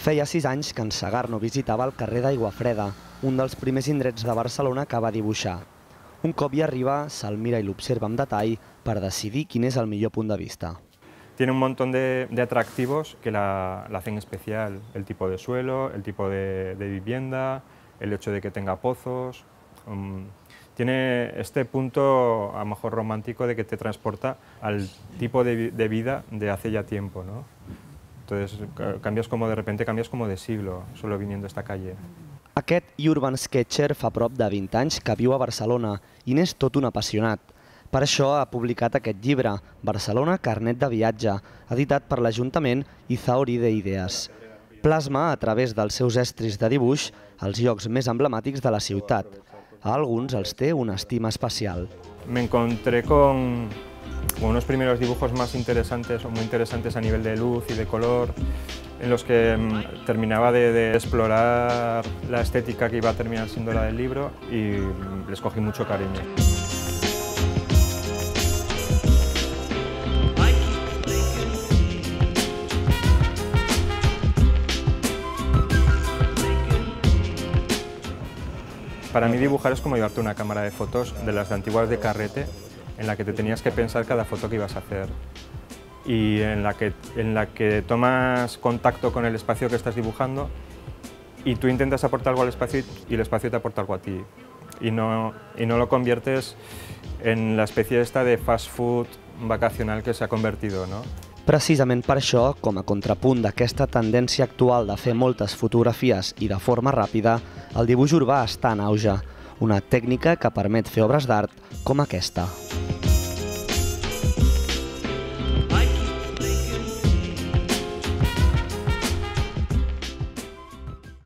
Feia 6 anys que en Segarno visitava el carrer d'Aiguafreda, un dels primers indrets de Barcelona que va dibuixar. Un cop hi arriba, se'l mira i l'observa amb detall per decidir quin és el millor punt de vista. Tiene un montón de atractivos que la hacen especial. El tipo de suelo, el tipo de vivienda, el hecho de que tenga pozos. Tiene este punto a lo mejor romántico de que te transporta al tipo de vida de hace ya tiempo, ¿no? Entonces de repente cambias como de siglo solo viniendo a esta calle. Aquest Urban Sketcher fa prop de 20 anys que viu a Barcelona i n'és tot un apassionat. Per això ha publicat aquest llibre, Barcelona, carnet de viatge, editat per l'Ajuntament i Zaori de Idees. Plasma, a través dels seus estris de dibuix, els llocs més emblemàtics de la ciutat. A alguns els té una estima especial. Me encontré con unos primeros dibujos más interesantes o muy interesantes a nivel de luz y de color, en los que terminaba de explorar la estética que iba a terminar siendo la del libro y les cogí mucho cariño. Para mí dibujar es como llevarte una cámara de fotos de las antiguas de carrete, en la que te tenías que pensar cada foto que ibas a hacer y en la que tomas contacto con el espacio que estás dibujando y tú intentas aportar algo al espacio y el espacio te aporta algo a ti y no lo conviertes en la especie esta de fast food vacacional que se ha convertido, ¿no? Precisament per això, com a contrapunt d'aquesta tendència actual de fer moltes fotografies i de forma ràpida, el dibuix urbà està en auge, una tècnica que permet fer obres d'art com aquesta.